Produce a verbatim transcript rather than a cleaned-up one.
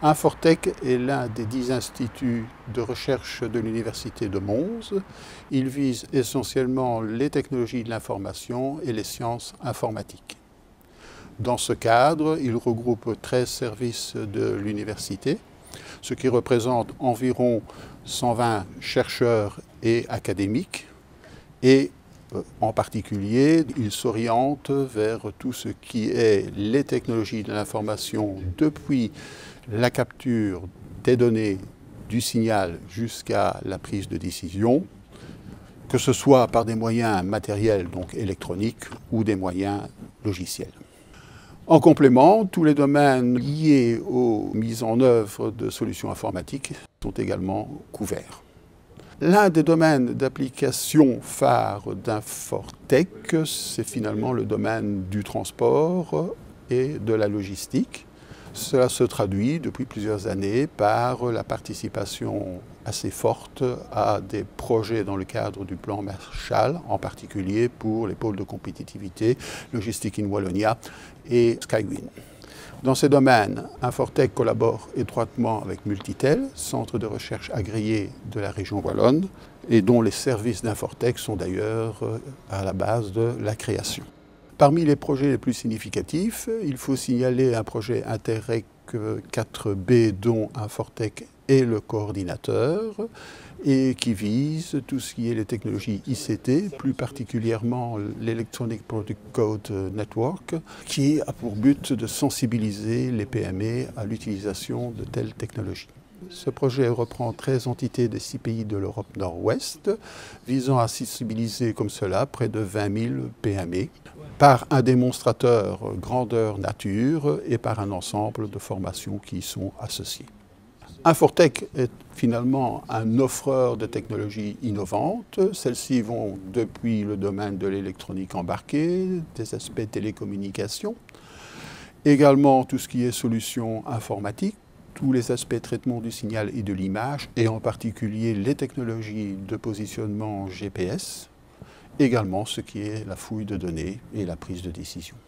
Infortec est l'un des dix instituts de recherche de l'Université de Mons. Il vise essentiellement les technologies de l'information et les sciences informatiques. Dans ce cadre, il regroupe treize services de l'université, ce qui représente environ cent vingt chercheurs et académiques. Et en particulier, il s'oriente vers tout ce qui est les technologies de l'information depuis la capture des données du signal jusqu'à la prise de décision, que ce soit par des moyens matériels, donc électroniques, ou des moyens logiciels. En complément, tous les domaines liés aux mises en œuvre de solutions informatiques sont également couverts. L'un des domaines d'application phare d'Infortec, c'est finalement le domaine du transport et de la logistique. Cela se traduit depuis plusieurs années par la participation assez forte à des projets dans le cadre du plan Marshall, en particulier pour les pôles de compétitivité, Logistique in Wallonia et Skywin. Dans ces domaines, Infortec collabore étroitement avec Multitel, centre de recherche agréé de la région wallonne, et dont les services d'Infortec sont d'ailleurs à la base de la création. Parmi les projets les plus significatifs, il faut signaler un projet Interreg quatre B dont Infortec est le coordinateur et qui vise tout ce qui est les technologies I C T, plus particulièrement l'Electronic Product Code Network, qui a pour but de sensibiliser les P M E à l'utilisation de telles technologies. Ce projet reprend treize entités des six pays de l'Europe nord-ouest, visant à sensibiliser comme cela près de vingt mille P M E par un démonstrateur grandeur nature et par un ensemble de formations qui y sont associées. Infortec est finalement un offreur de technologies innovantes. Celles-ci vont depuis le domaine de l'électronique embarquée, des aspects télécommunications, également tout ce qui est solutions informatiques, tous les aspects traitement du signal et de l'image, et en particulier les technologies de positionnement G P S, également ce qui est la fouille de données et la prise de décision.